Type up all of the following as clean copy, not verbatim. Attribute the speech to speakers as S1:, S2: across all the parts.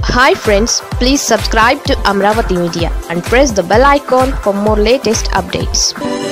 S1: Hi friends, please subscribe to Amravati Media and press the bell icon for more latest updates.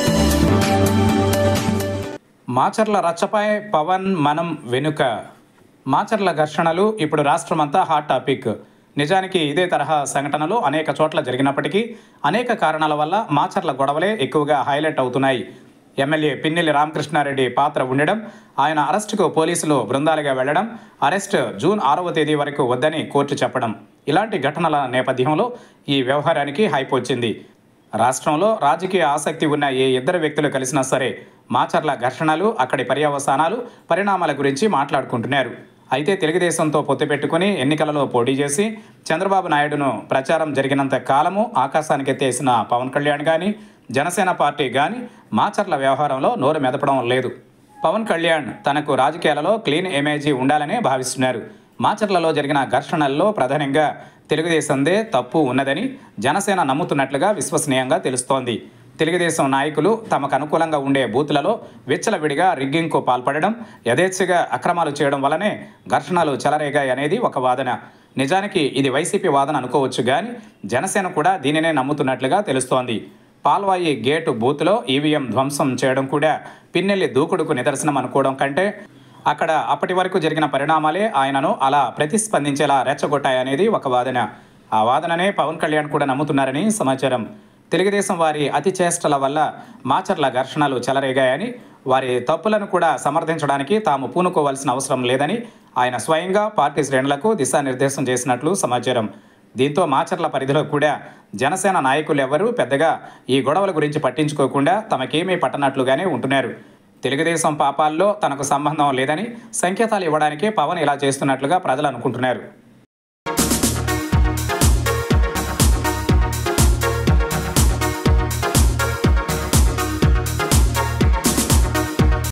S2: Macherla రచ్చపై Pawan మనం వెనుక. మాచర్ల ఘర్షణలు ఇప్పుడు రాష్ట్రమంతా hot topic. నిజానికి ఇదే తరహా సంఘటనలు అనేక చోట్ల జరిగినప్పటికీ అనేక కారణాల వల్ల మాచర్ల గొడవలే ఎక్కువగా హైలైట్ అవుతున్నాయి. ఎమ్మెల్యే పిన్నెల్లి రామకృష్ణారెడ్డి పాత్ర ఉండడం, ఆయన అరెస్టుకు పోలీసులు బృందాలుగా వెళ్లడం, అరెస్ట్ జూన్ 6వ తేదీ వరకు వద్దని కోర్టు చెప్పడం, ఇలాంటి ఘటనల నేపథ్యంలో ఈ వ్యవహారానికి హైప్ వచ్చింది. రాష్ట్రంలో రాజకీయ ఆసక్తి ఉన్న ఏ ఇద్దరు వ్యక్తులు కలిసినా సరే మాచర్ల ఘర్షణలు, అక్కడి పర్యవసానాలు, పరిణామాల గురించి మాట్లాడుకుంటున్నారు. అయితే తెలుగుదేశంతో పొత్తు పెట్టుకుని ఎన్నికలలో పోటీ చేసి చంద్రబాబు నాయుడును ప్రచారం జరిగినంత కాలము ఆకాశానికెత్తేసిన పవన్ కళ్యాణ్ కానీ, జనసేన పార్టీ కానీ మాచర్ల వ్యవహారంలో నోరు మెదపడం లేదు. పవన్ కళ్యాణ్ తనకు రాజకీయాలలో క్లీన్ ఇమేజీ ఉండాలని భావిస్తున్నారు. మాచర్లలో జరిగిన ఘర్షణల్లో ప్రధానంగా తెలుగుదేశందే తప్పు ఉన్నదని జనసేన నమ్ముతున్నట్లుగా విశ్వసనీయంగా తెలుస్తోంది. తెలుగుదేశం నాయకులు తమకు అనుకూలంగా ఉండే బూతులలో విచ్చలవిడిగా రిగ్గింగ్కు పాల్పడడం, యథేచ్ఛగా అక్రమాలు చేయడం వల్లనే ఘర్షణలు చెలరేగాయనేది ఒక వాదన. నిజానికి ఇది వైసీపీ వాదన అనుకోవచ్చు, కానీ జనసేన కూడా దీనినే నమ్ముతున్నట్లుగా తెలుస్తోంది. పాల్వాయి గేటు బూత్లో ఈవీఎం ధ్వంసం చేయడం కూడా పిన్నెల్లి దూకుడుకు నిదర్శనం అనుకోవడం కంటే అక్కడ అప్పటి వరకు జరిగిన పరిణామాలే ఆయనను అలా ప్రతిస్పందించేలా రెచ్చగొట్టాయనేది ఒక వాదన. ఆ వాదననే పవన్ కళ్యాణ్ కూడా నమ్ముతున్నారని సమాచారం. తెలుగుదేశం వారి అతి చేష్టల వల్ల మాచర్ల ఘర్షణలు చెలరేగాయని, వారి తప్పులను కూడా సమర్థించడానికి తాము పూనుకోవాల్సిన అవసరం లేదని ఆయన స్వయంగా పార్టీ శ్రేణులకు దిశానిర్దేశం చేసినట్లు సమాచారం. దీంతో మాచర్ల పరిధిలో కూడా జనసేన నాయకులు ఎవరూ పెద్దగా ఈ గొడవల గురించి పట్టించుకోకుండా తమకేమీ పట్టనట్లుగానే ఉంటున్నారు. తెలుగుదేశం పాపాల్లో తనకు సంబంధం లేదని సంకేతాలు ఇవ్వడానికే పవన్ ఇలా చేస్తున్నట్లుగా ప్రజలు అనుకుంటున్నారు.